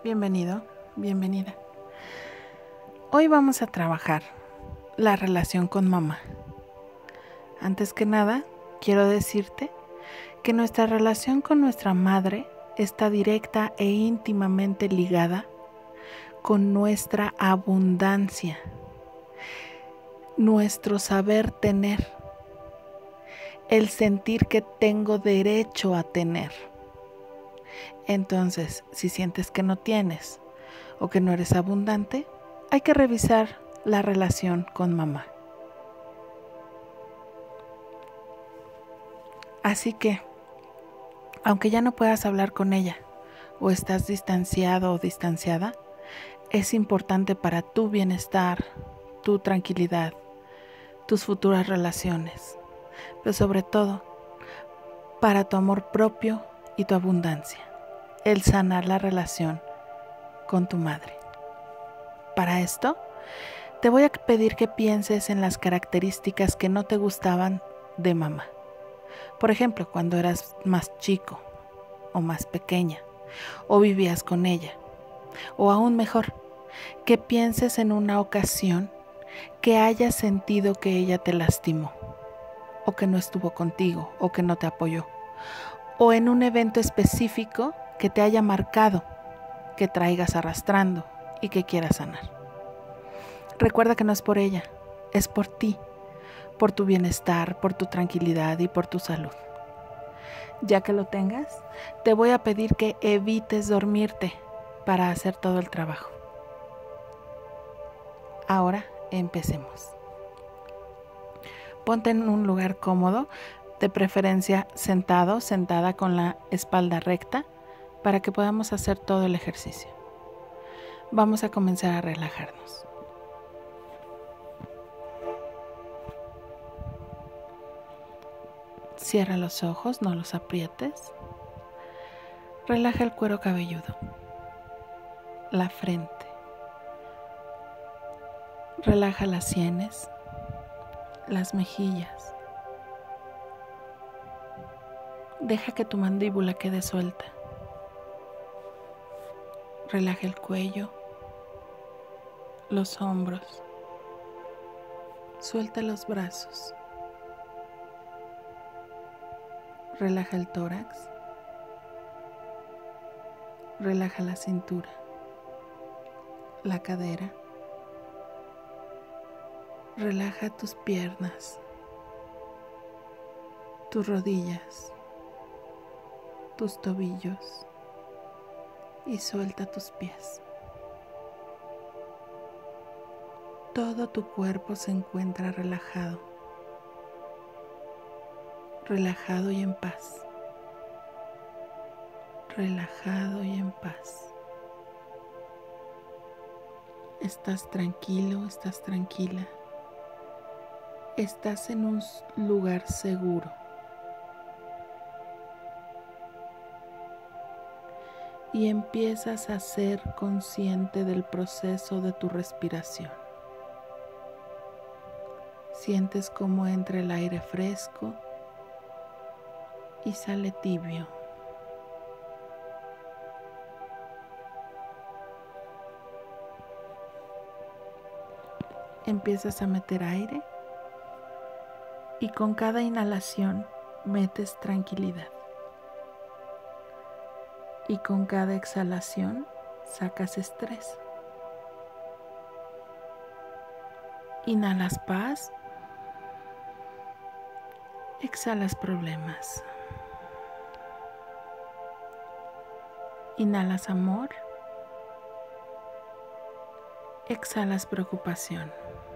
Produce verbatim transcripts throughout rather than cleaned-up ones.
Bienvenido, bienvenida. Hoy vamos a trabajar la relación con mamá. Antes que nada, quiero decirte que nuestra relación con nuestra madre está directa e íntimamente ligada con nuestra abundancia, nuestro saber tener, el sentir que tengo derecho a tener. Entonces, si sientes que no tienes o que no eres abundante, hay que revisar la relación con mamá. Así que, aunque ya no puedas hablar con ella o estás distanciado o distanciada, es importante para tu bienestar, tu tranquilidad, tus futuras relaciones, pero sobre todo para tu amor propio y tu abundancia, el sanar la relación con tu madre. Para esto, te voy a pedir que pienses en las características que no te gustaban de mamá. Por ejemplo, cuando eras más chico o más pequeña, o vivías con ella. O aún mejor, que pienses en una ocasión que hayas sentido que ella te lastimó, o que no estuvo contigo, o que no te apoyó. O en un evento específico que te haya marcado, que traigas arrastrando y que quieras sanar. Recuerda que no es por ella, es por ti, por tu bienestar, por tu tranquilidad y por tu salud. Ya que lo tengas, te voy a pedir que evites dormirte para hacer todo el trabajo. Ahora empecemos. Ponte en un lugar cómodo, de preferencia sentado, sentada con la espalda recta, para que podamos hacer todo el ejercicio. Vamos a comenzar a relajarnos. Cierra los ojos, no los aprietes. Relaja el cuero cabelludo, la frente. Relaja las sienes, las mejillas. Deja que tu mandíbula quede suelta. Relaja el cuello, los hombros. Suelta los brazos. Relaja el tórax. Relaja la cintura, la cadera. Relaja tus piernas, tus rodillas, tus tobillos y suelta tus pies. Todo tu cuerpo se encuentra relajado, relajado y en paz, relajado y en paz. Estás tranquilo, estás tranquila. Estás en un lugar seguro. Y empiezas a ser consciente del proceso de tu respiración. Sientes cómo entra el aire fresco y sale tibio. Empiezas a meter aire y con cada inhalación metes tranquilidad. Y con cada exhalación sacas estrés. Inhalas paz, exhalas problemas. Inhalas amor, exhalas preocupación.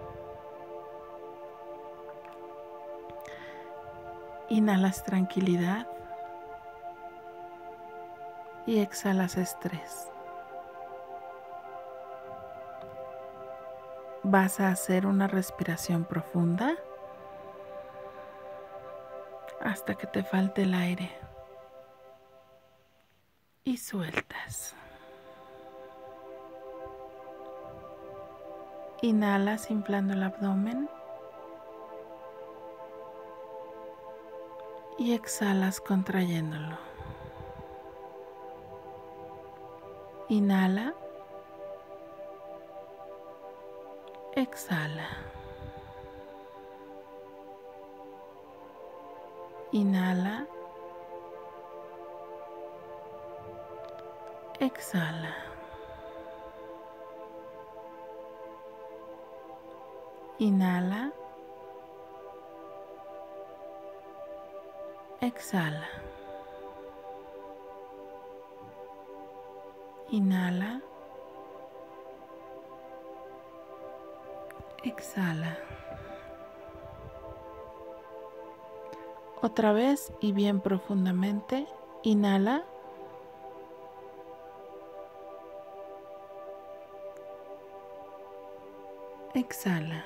Inhalas tranquilidad y exhalas estrés. Vas a hacer una respiración profunda hasta que te falte el aire y sueltas. Inhalas inflando el abdomen y exhalas contrayéndolo. Inhala. Exhala. Inhala. Exhala. Inhala. Exhala. Inhala. Exhala. Otra vez y bien profundamente. Inhala. Exhala.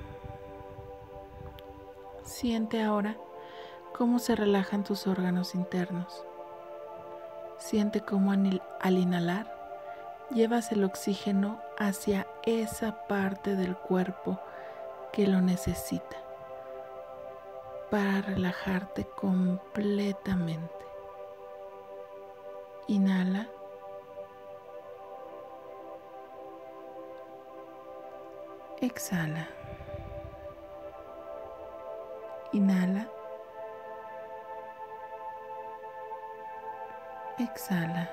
Siente ahora cómo se relajan tus órganos internos. Siente cómo al inhalar llevas el oxígeno hacia esa parte del cuerpo que lo necesita para relajarte completamente. Inhala. Exhala. Inhala. Exhala.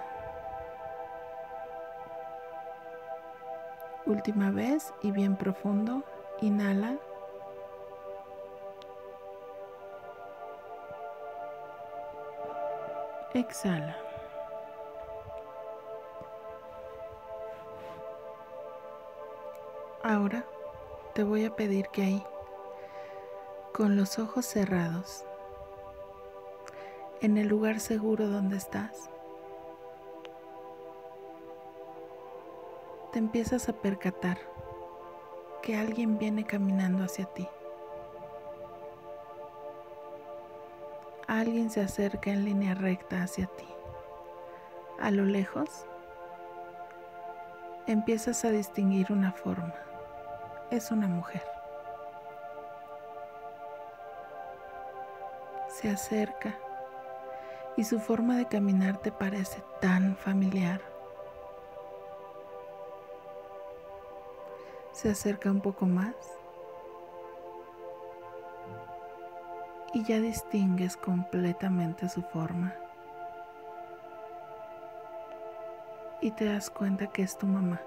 Última vez y bien profundo. Inhala. Exhala. Ahora te voy a pedir que ahí, con los ojos cerrados, en el lugar seguro donde estás, te empiezas a percatar que alguien viene caminando hacia ti. Alguien se acerca en línea recta hacia ti. A lo lejos, empiezas a distinguir una forma. Es una mujer. Se acerca y su forma de caminar te parece tan familiar. Se acerca un poco más y ya distingues completamente su forma. Y te das cuenta que es tu mamá.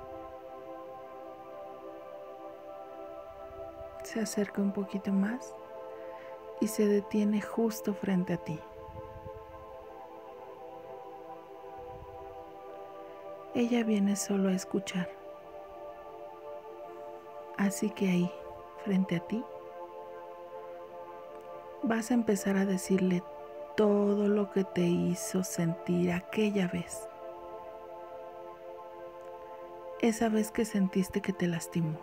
Se acerca un poquito más y se detiene justo frente a ti. Ella viene solo a escuchar. Así que ahí, frente a ti, vas a empezar a decirle todo lo que te hizo sentir aquella vez. Esa vez que sentiste que te lastimó.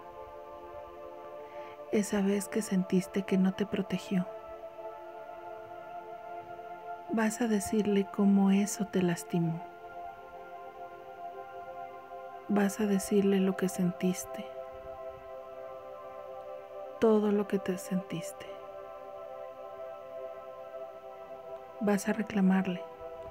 Esa vez que sentiste que no te protegió. Vas a decirle cómo eso te lastimó. Vas a decirle lo que sentiste. Todo lo que te sentiste. Vas a reclamarle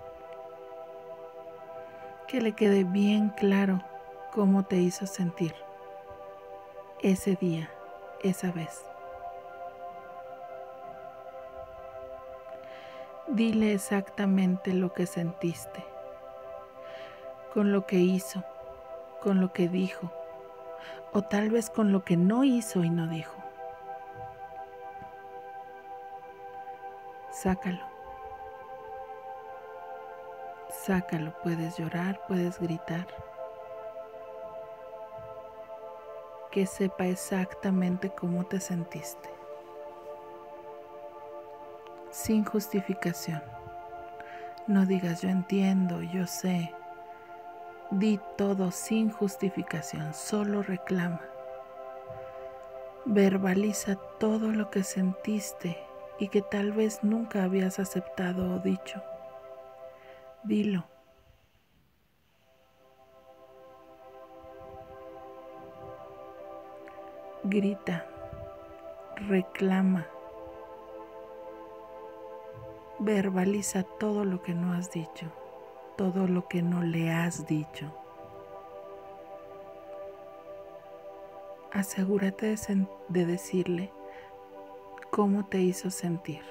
que le quede bien claro cómo te hizo sentir ese día, esa vez. Dile exactamente lo que sentiste, con lo que hizo, con lo que dijo, o tal vez con lo que no hizo y no dijo. Sácalo. Sácalo, puedes llorar, puedes gritar. Que sepa exactamente cómo te sentiste. Sin justificación. No digas yo entiendo, yo sé. Di todo sin justificación, solo reclama. Verbaliza todo lo que sentiste y que tal vez nunca habías aceptado o dicho. Dilo. Grita, reclama, verbaliza todo lo que no has dicho, todo lo que no le has dicho. asegúrate de, sen- de decirle cómo te hizo sentir.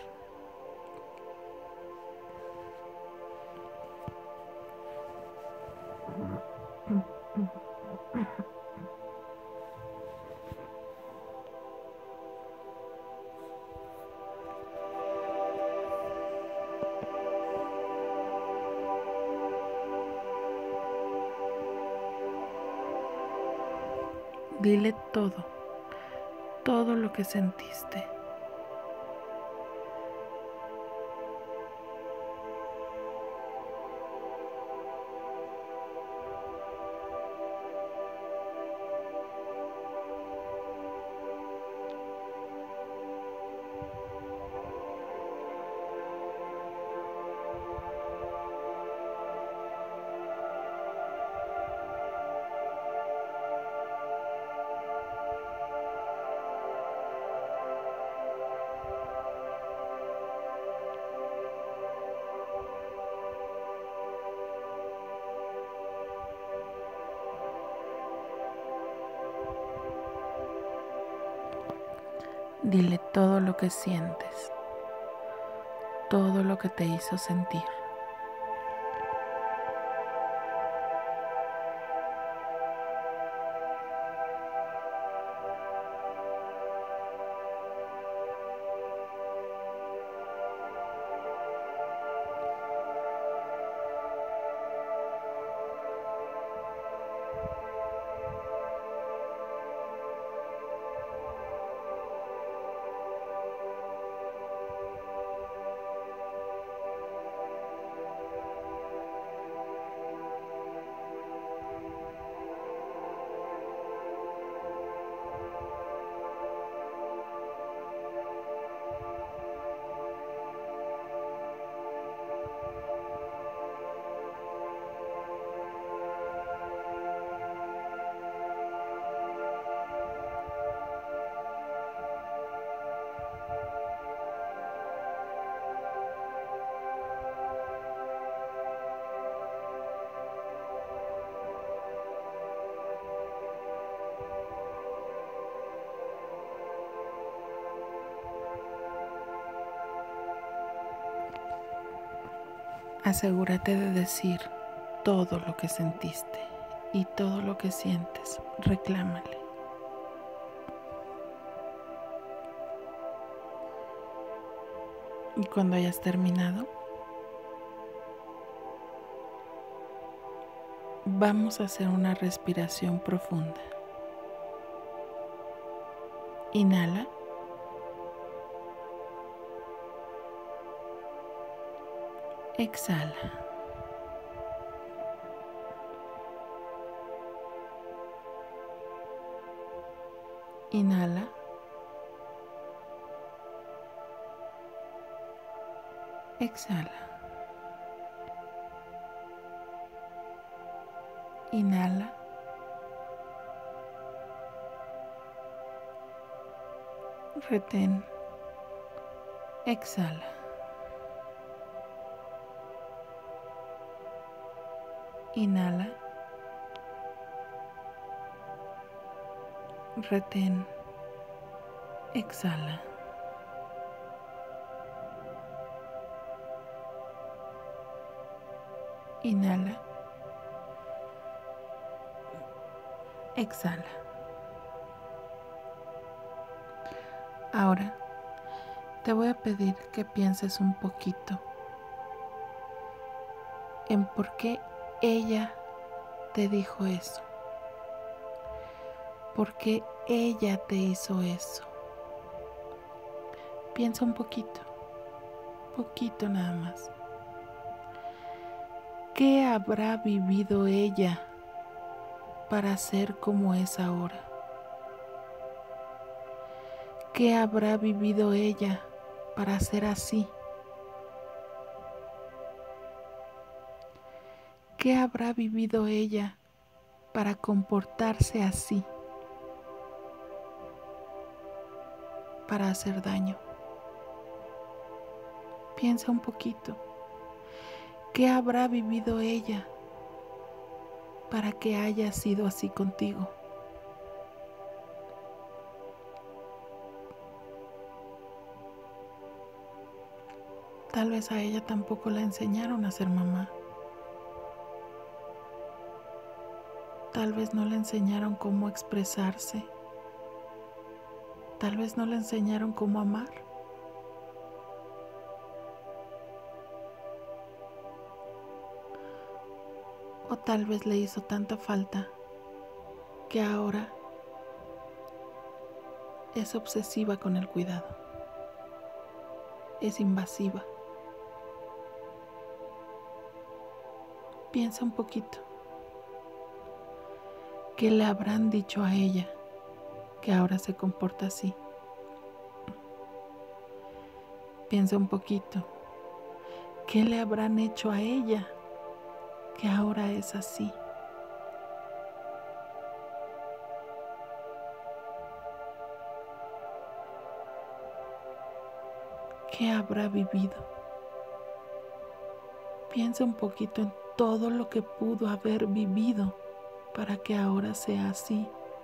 Dile todo, todo lo que sentiste. Dile todo lo que sientes, todo lo que te hizo sentir. Asegúrate de decir todo lo que sentiste y todo lo que sientes. Reclámale. Y cuando hayas terminado, vamos a hacer una respiración profunda. Inhala. Exhala. Inhala. Exhala. Inhala. Retén. Exhala. Inhala. Retén. Exhala. Inhala. Exhala. Ahora te voy a pedir que pienses un poquito en por qué ella te dijo eso. ¿Por qué ella te hizo eso? Piensa un poquito, poquito nada más. ¿Qué habrá vivido ella para ser como es ahora? ¿Qué habrá vivido ella para ser así? ¿Qué habrá vivido ella para comportarse así? Para hacer daño. Piensa un poquito. ¿Qué habrá vivido ella para que haya sido así contigo? Tal vez a ella tampoco le enseñaron a ser mamá. Tal vez no le enseñaron cómo expresarse. Tal vez no le enseñaron cómo amar. O tal vez le hizo tanta falta que ahora es obsesiva con el cuidado. Es invasiva. Piensa un poquito. ¿Qué le habrán dicho a ella que ahora se comporta así? Piensa un poquito. ¿Qué le habrán hecho a ella que ahora es así? ¿Qué habrá vivido? Piensa un poquito en todo lo que pudo haber vivido para que ahora sea así.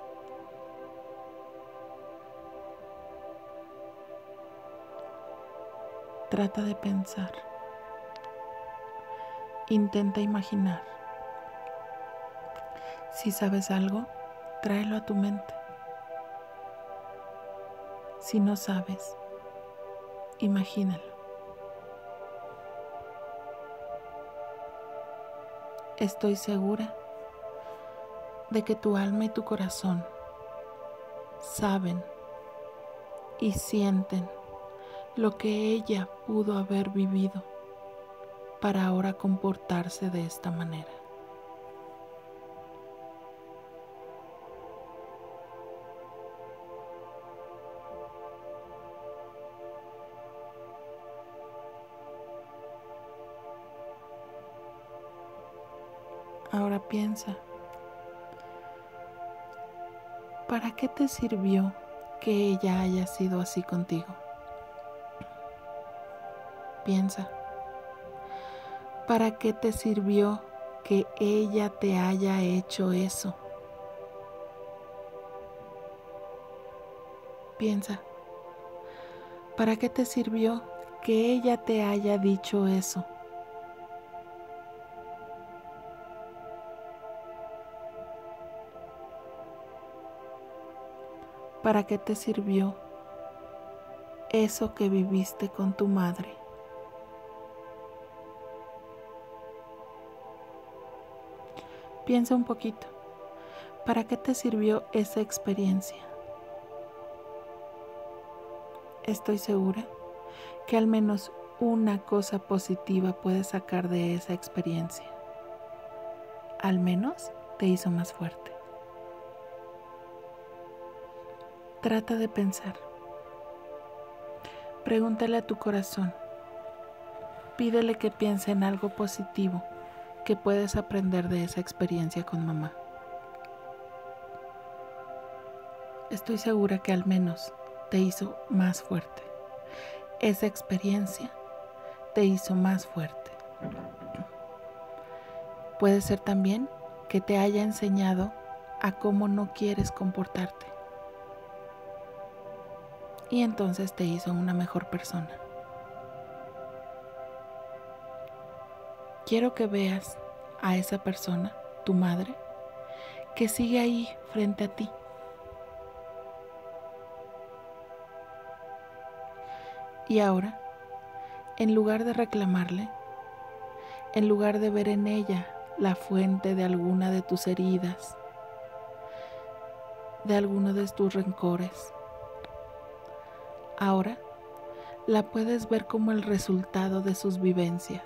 Trata de pensar. Intenta imaginar. Si sabes algo, tráelo a tu mente. Si no sabes, imagínalo. Estoy segura de que tu alma y tu corazón saben y sienten lo que ella pudo haber vivido para ahora comportarse de esta manera. Ahora piensa, ¿para qué te sirvió que ella haya sido así contigo? Piensa, ¿para qué te sirvió que ella te haya hecho eso? Piensa, ¿para qué te sirvió que ella te haya dicho eso? ¿Para qué te sirvió eso que viviste con tu madre? Piensa un poquito, ¿para qué te sirvió esa experiencia? Estoy segura que al menos una cosa positiva puedes sacar de esa experiencia. Al menos te hizo más fuerte. Trata de pensar. Pregúntale a tu corazón. Pídele que piense en algo positivo que puedes aprender de esa experiencia con mamá. Estoy segura que al menos te hizo más fuerte. Esa experiencia te hizo más fuerte. Puede ser también que te haya enseñado a cómo no quieres comportarte. Y entonces te hizo una mejor persona. Quiero que veas a esa persona, tu madre, que sigue ahí frente a ti. Y ahora, en lugar de reclamarle, en lugar de ver en ella la fuente de alguna de tus heridas, de alguno de tus rencores, ahora la puedes ver como el resultado de sus vivencias.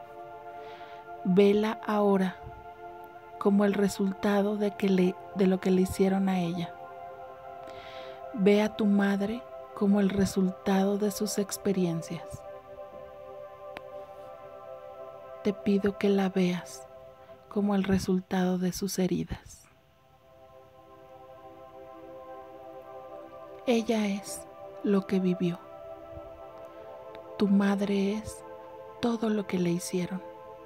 Vela ahora como el resultado de, que le, de lo que le hicieron a ella. Ve a tu madre como el resultado de sus experiencias. Te pido que la veas como el resultado de sus heridas. Ella es lo que vivió. Tu madre es todo lo que le hicieron.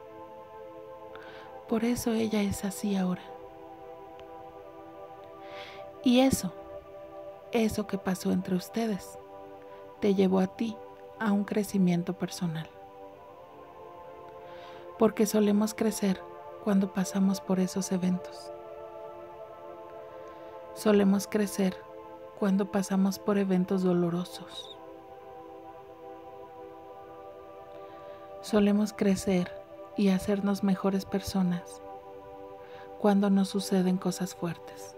Por eso ella es así ahora. Y eso, eso que pasó entre ustedes, te llevó a ti a un crecimiento personal. porque solemos crecer cuando pasamos por esos eventos. Solemos crecer cuando pasamos por eventos dolorosos. Solemos crecer y hacernos mejores personas cuando nos suceden cosas fuertes.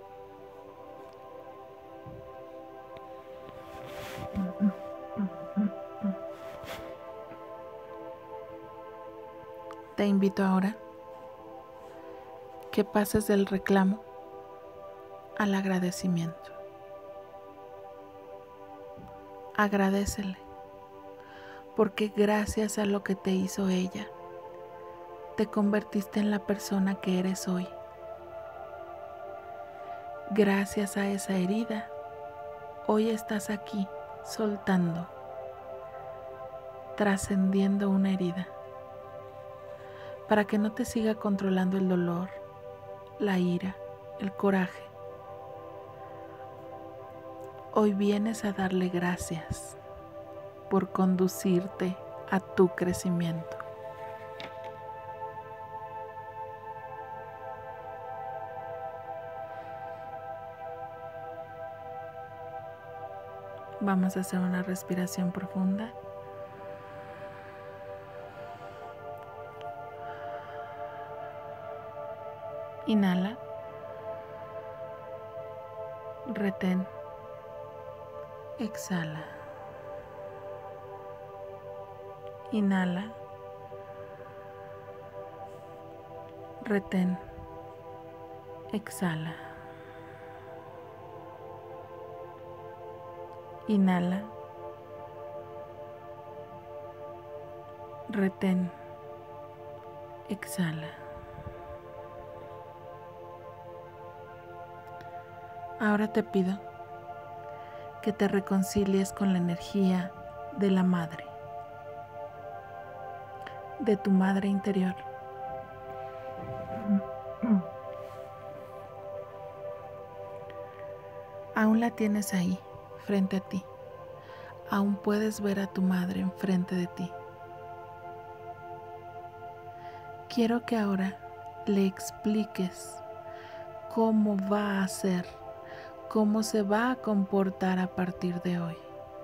Te invito ahora que pases del reclamo al agradecimiento. Agradécele, porque gracias a lo que te hizo ella, te convertiste en la persona que eres hoy. Gracias a esa herida, hoy estás aquí soltando, trascendiendo una herida, para que no te siga controlando el dolor, la ira, el coraje. Hoy vienes a darle gracias por conducirte a tu crecimiento. Vamos a hacer una respiración profunda. Inhala. Retén. Exhala. Inhala. Retén. Exhala. Inhala. Retén. Exhala. Ahora te pido que te reconcilies con la energía de la madre, de tu madre interior. Aún la tienes ahí, frente a ti. Aún puedes ver a tu madre enfrente de ti. Quiero que ahora le expliques cómo va a ser, cómo se va a comportar a partir de hoy.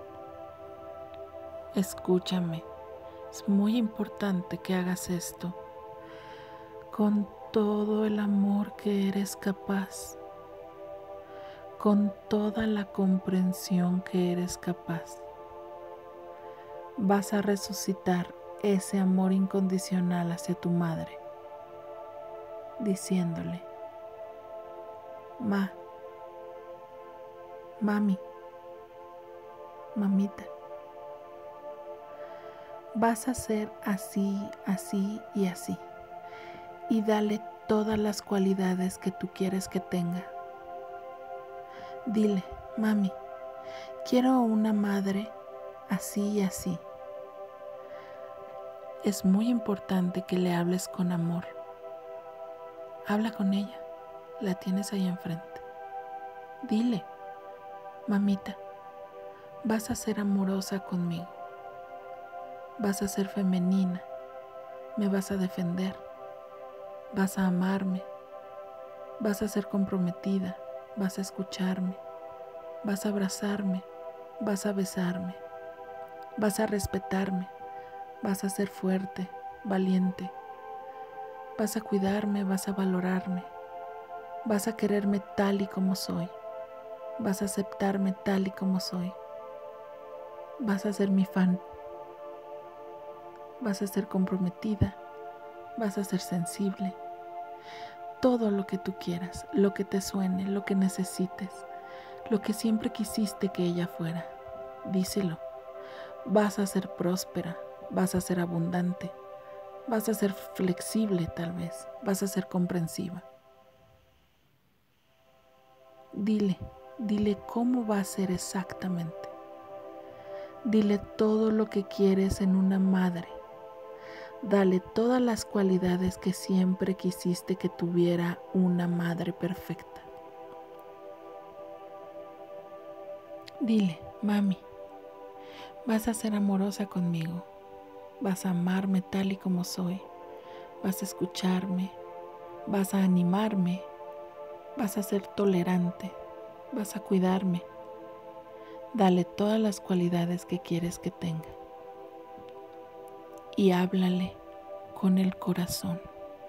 Escúchame, es muy importante que hagas esto con todo el amor que eres capaz, con toda la comprensión que eres capaz. Vas a resucitar ese amor incondicional hacia tu madre, diciéndole: Ma, mami, mamita, vas a ser así, así y así, y dale todas las cualidades que tú quieres que tenga. Dile: mami, quiero una madre así y así. Es muy importante que le hables con amor. Habla con ella, la tienes ahí enfrente. Dile: mamita, vas a ser amorosa conmigo, vas a ser femenina, me vas a defender, vas a amarme, vas a ser comprometida, vas a escucharme, vas a abrazarme, vas a besarme, vas a respetarme, vas a ser fuerte, valiente, vas a cuidarme, vas a valorarme, vas a quererme tal y como soy, vas a aceptarme tal y como soy, vas a ser mi fan, vas a ser comprometida, vas a ser sensible. Todo lo que tú quieras, lo que te suene, lo que necesites, lo que siempre quisiste que ella fuera, díselo. Vas a ser próspera, vas a ser abundante, vas a ser flexible tal vez, vas a ser comprensiva. Dile, dile cómo va a ser exactamente. Dile todo lo que quieres en una madre. Dale todas las cualidades que siempre quisiste que tuviera una madre perfecta. Dile: mami, vas a ser amorosa conmigo, vas a amarme tal y como soy, vas a escucharme, vas a animarme, vas a ser tolerante, vas a cuidarme. Dale todas las cualidades que quieres que tenga y háblale con el corazón.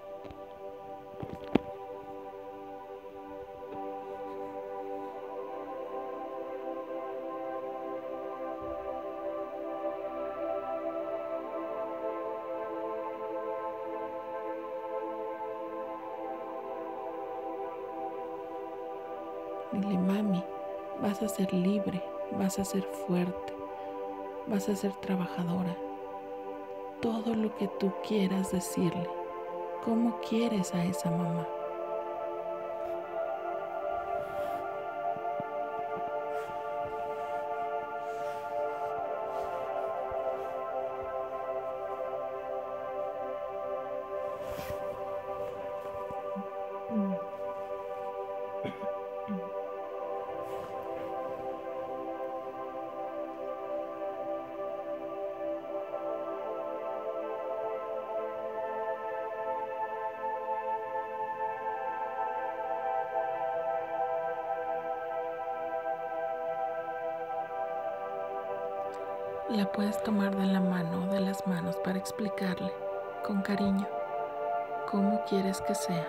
Dile, mami, vas a ser libre, vas a ser fuerte, vas a ser trabajadora. Todo lo que tú quieras decirle, cómo quieres a esa mamá. La puedes tomar de la mano o de las manos para explicarle con cariño cómo quieres que sea.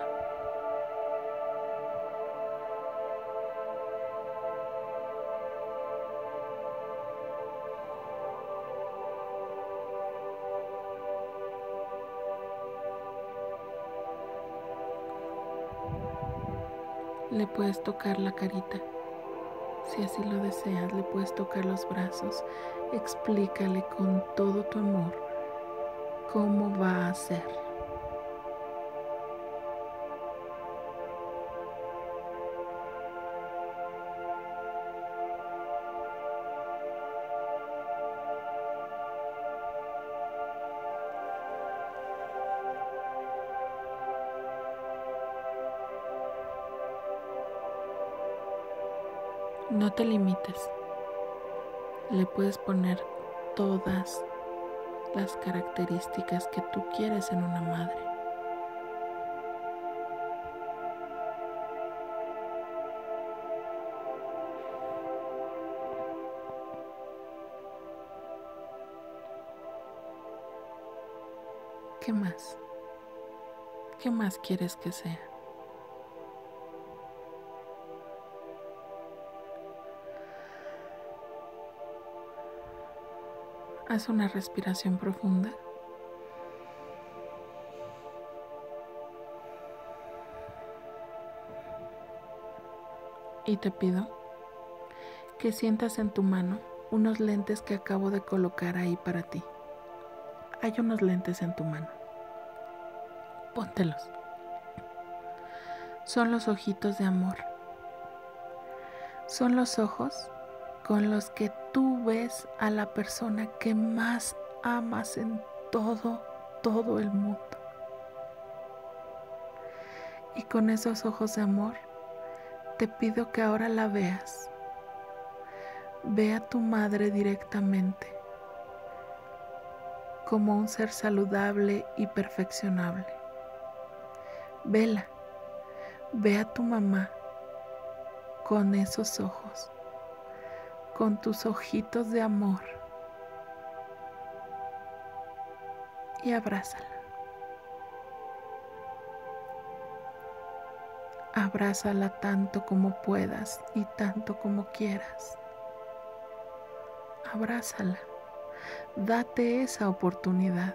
Le puedes tocar la carita. Si así lo deseas, le puedes tocar los brazos. Explícale con todo tu amor cómo va a ser. No te limites. Le puedes poner todas las características que tú quieres en una madre. ¿Qué más? ¿Qué más quieres que sea? Haz una respiración profunda. Y te pido que sientas en tu mano unos lentes que acabo de colocar ahí para ti. Hay unos lentes en tu mano. Póntelos. Son los ojitos de amor. Son los ojos con los que tú ves a la persona que más amas en todo, todo el mundo. Y con esos ojos de amor, te pido que ahora la veas. Ve a tu madre directamente como un ser saludable y perfeccionable. Vela, ve a tu mamá con esos ojos, con tus ojitos de amor, y abrázala. Abrázala tanto como puedas y tanto como quieras. Abrázala. Date esa oportunidad.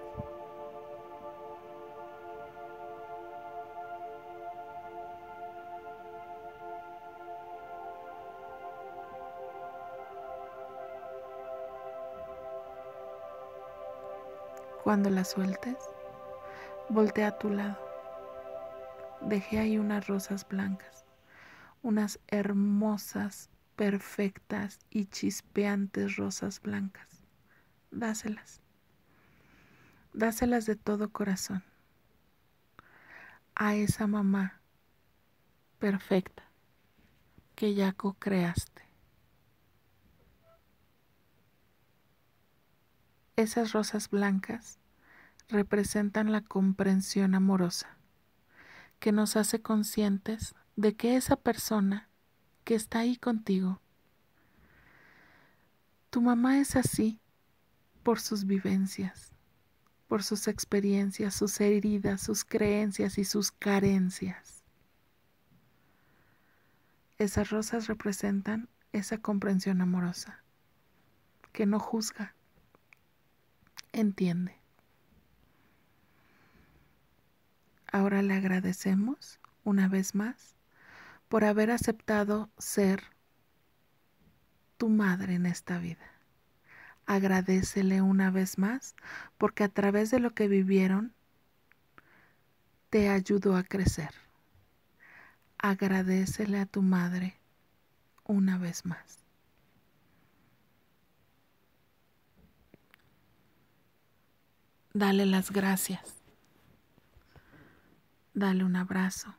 Cuando la sueltes, voltea a tu lado. Dejé ahí unas rosas blancas, unas hermosas, perfectas y chispeantes rosas blancas. Dáselas. Dáselas de todo corazón a esa mamá perfecta que ya co-creaste. Esas rosas blancas representan la comprensión amorosa, que nos hace conscientes de que esa persona que está ahí contigo, tu mamá es así por sus vivencias, por sus experiencias, sus heridas, sus creencias y sus carencias. Esas rosas representan esa comprensión amorosa, que no juzga, entiende. Ahora le agradecemos una vez más por haber aceptado ser tu madre en esta vida. Agradécele una vez más porque a través de lo que vivieron te ayudó a crecer. Agradécele a tu madre una vez más. Dale las gracias. Dale un abrazo.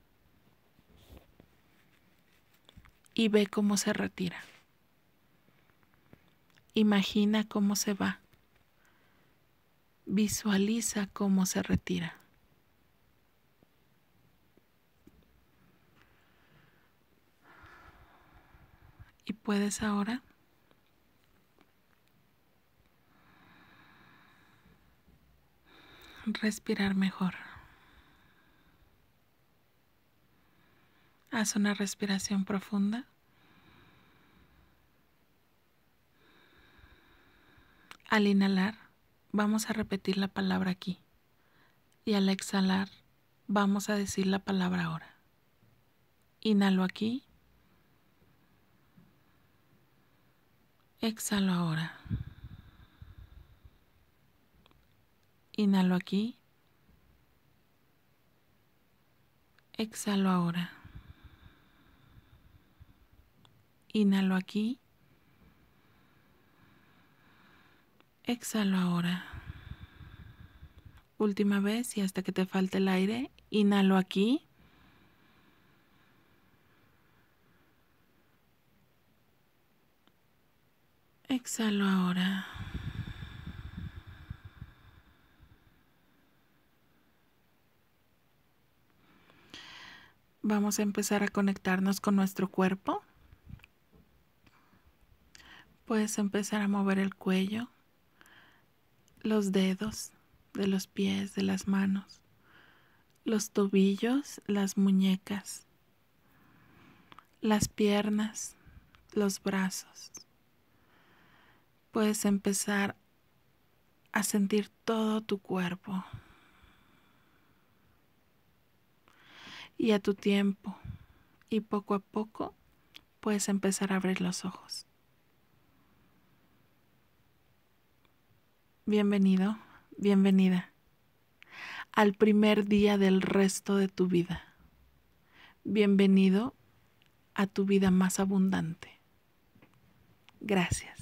Y ve cómo se retira. Imagina cómo se va. Visualiza cómo se retira. Y puedes ahora respirar mejor. Haz una respiración profunda. Al inhalar, vamos a repetir la palabra aquí. Y al exhalar, vamos a decir la palabra ahora. Inhalo aquí. Exhalo ahora. Inhalo aquí. Exhalo ahora. Inhalo aquí. Exhalo ahora. Última vez y hasta que te falte el aire. Inhalo aquí. Exhalo ahora. Vamos a empezar a conectarnos con nuestro cuerpo. Puedes empezar a mover el cuello, los dedos de los pies, de las manos, los tobillos, las muñecas, las piernas, los brazos. Puedes empezar a sentir todo tu cuerpo. Y a tu tiempo, y poco a poco, puedes empezar a abrir los ojos. Bienvenido, bienvenida al primer día del resto de tu vida. Bienvenido a tu vida más abundante. Gracias.